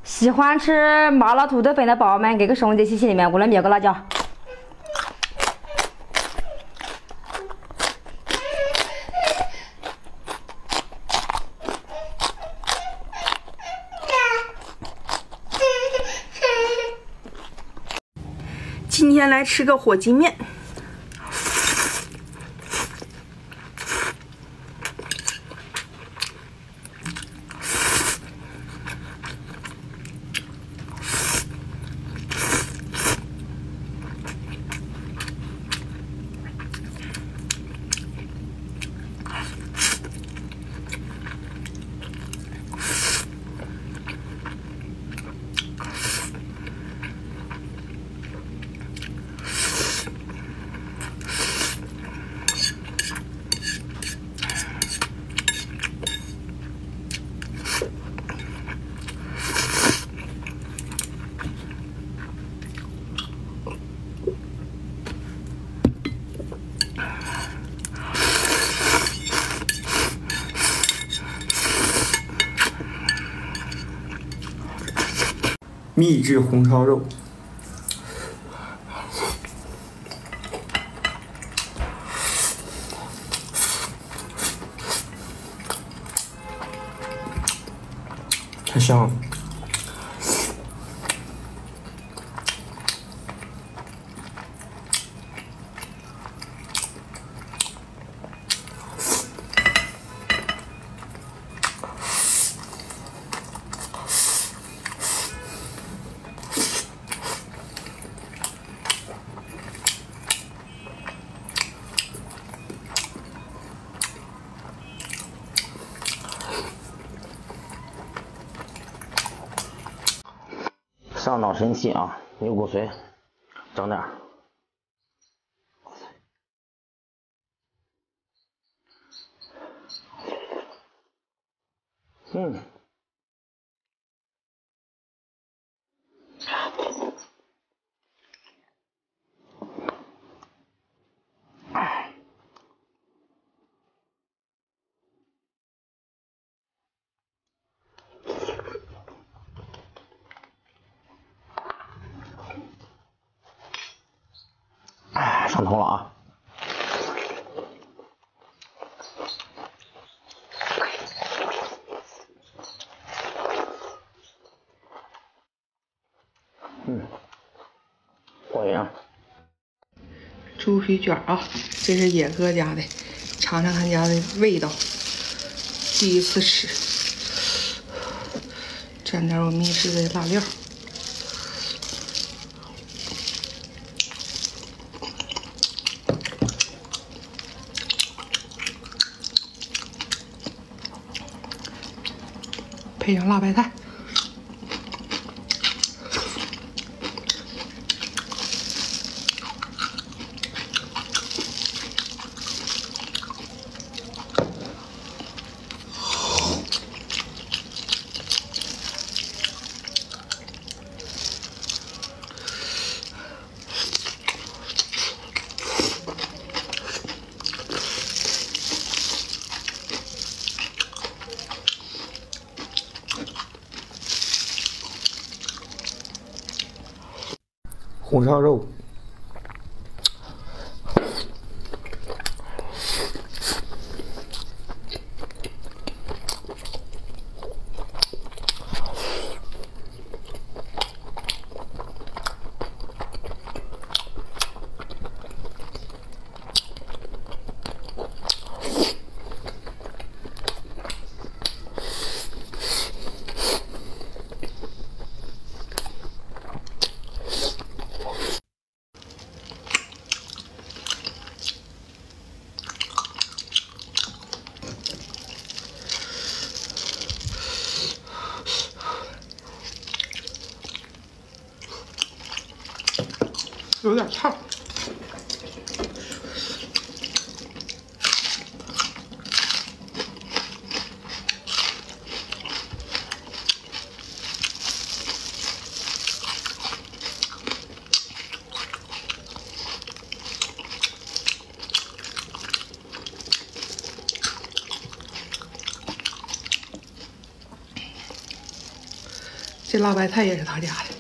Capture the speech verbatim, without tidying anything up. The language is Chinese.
喜欢吃麻辣土豆粉的宝宝们，给个手在机器里面，我来灭个辣椒。 今天来吃个火鸡面。 秘制红烧肉，太香了。 上脑神器啊，牛骨髓，整点儿。嗯。哎，上头了啊！嗯，过瘾啊！ 猪皮卷啊，这是野哥家的，尝尝他家的味道。第一次吃，蘸点我秘制的辣料。 配上辣白菜， 红烧肉。 有点烫。 这辣白菜也是他家的。